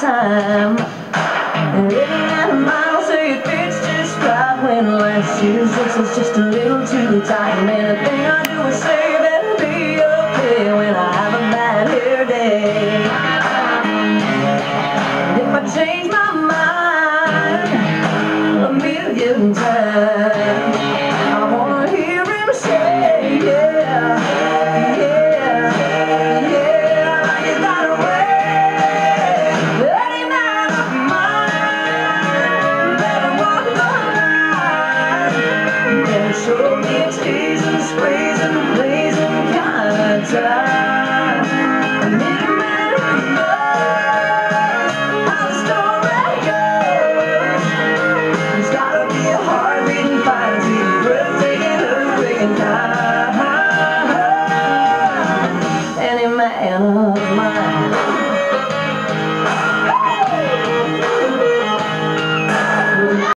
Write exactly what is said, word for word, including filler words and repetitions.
time. Living at a mile, so it fits just right. When last year's dress is just a little too tight, and anything I do is save and be okay when I have a bad hair day. And if I change my mind a million times, I wanna hear him say, yeah, yeah, yeah, you got away. Any man of mine better walk the line. Never show me teasing, squeezing, blazing kind of time.